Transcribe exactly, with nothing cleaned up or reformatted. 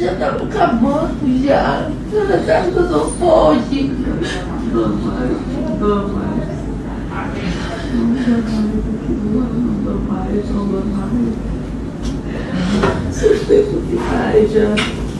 já tá acabando já. Ela tá que eu não pode. Mamãe, mamãe. Não dou mais, não dou mais. Eu tenho que ficar já.